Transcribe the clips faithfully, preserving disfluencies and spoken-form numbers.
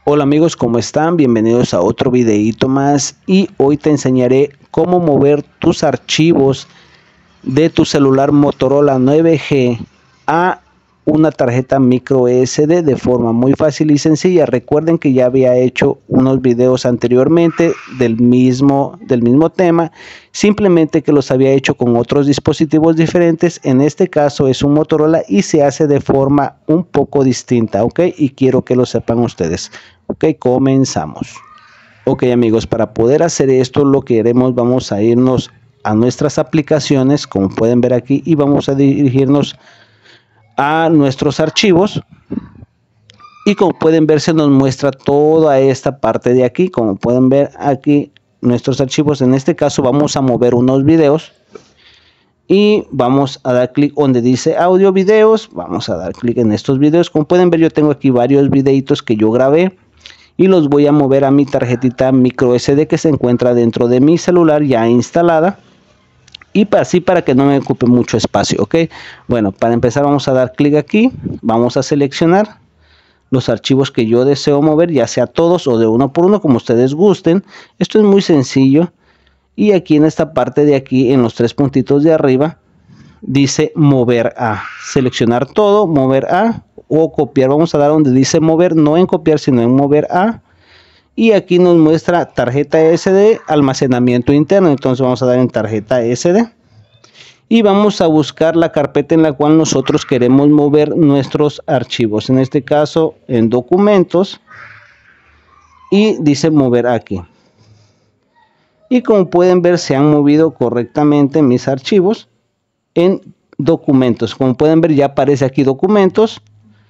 Hola amigos, ¿cómo están? Bienvenidos a otro videito más y hoy te enseñaré cómo mover tus archivos de tu celular Motorola nueve G a una tarjeta micro S D de forma muy fácil y sencilla. Recuerden que ya había hecho unos videos anteriormente del mismo, del mismo tema, simplemente que los había hecho con otros dispositivos diferentes. En este caso es un Motorola y se hace de forma un poco distinta, ¿ok? Y quiero que lo sepan ustedes. Ok, comenzamos. Ok amigos, para poder hacer esto lo que haremos, vamos a irnos a nuestras aplicaciones, como pueden ver aquí, y vamos a dirigirnos a nuestros archivos. Y como pueden ver, se nos muestra toda esta parte de aquí. Como pueden ver aquí, nuestros archivos. En este caso vamos a mover unos videos y vamos a dar clic donde dice audio videos. Vamos a dar clic en estos videos. Como pueden ver, yo tengo aquí varios videitos que yo grabé y los voy a mover a mi tarjetita micro S D que se encuentra dentro de mi celular ya instalada, y para así para que no me ocupe mucho espacio. Ok, bueno, para empezar vamos a dar clic aquí, vamos a seleccionar los archivos que yo deseo mover, ya sea todos o de uno por uno, como ustedes gusten. Esto es muy sencillo, y aquí en esta parte de aquí, en los tres puntitos de arriba, dice mover a, seleccionar todo, mover a o copiar. Vamos a dar donde dice mover, no en copiar sino en mover a, y aquí nos muestra tarjeta S D, almacenamiento interno. Entonces vamos a dar en tarjeta S D y vamos a buscar la carpeta en la cual nosotros queremos mover nuestros archivos, en este caso en documentos, y dice mover aquí. Y como pueden ver, se han movido correctamente mis archivos en documentos. Como pueden ver, ya aparece aquí documentos,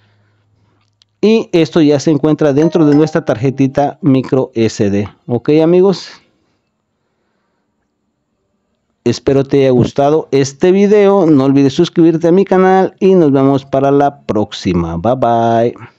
y esto ya se encuentra dentro de nuestra tarjetita micro S D. Ok amigos, espero te haya gustado este video. No olvides suscribirte a mi canal y nos vemos para la próxima. Bye bye.